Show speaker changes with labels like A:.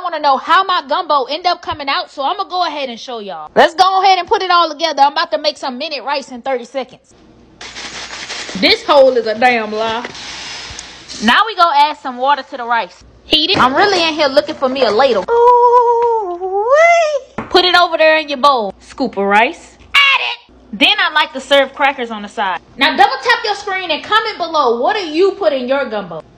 A: want to know how my gumbo end up coming out, so I'm going to go ahead and show y'all. Let's go ahead and put it all together. I'm about to make some minute rice in 30 seconds. This hole is a damn lie. Now we go add some water to the rice. Heat it. I'm really in here looking for me a ladle. Ooh-wee. Put it over there in your bowl. Scoop of rice. Add it. Then I like to serve crackers on the side. Now double tap your screen and comment below, what do you put in your gumbo?